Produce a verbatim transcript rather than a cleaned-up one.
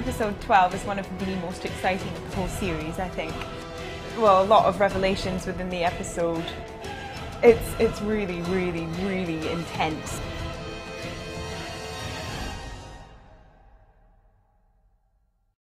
episode twelve is one of the most exciting of the whole series, I think. Well, a lot of revelations within the episode. It's, it's really, really, really intense.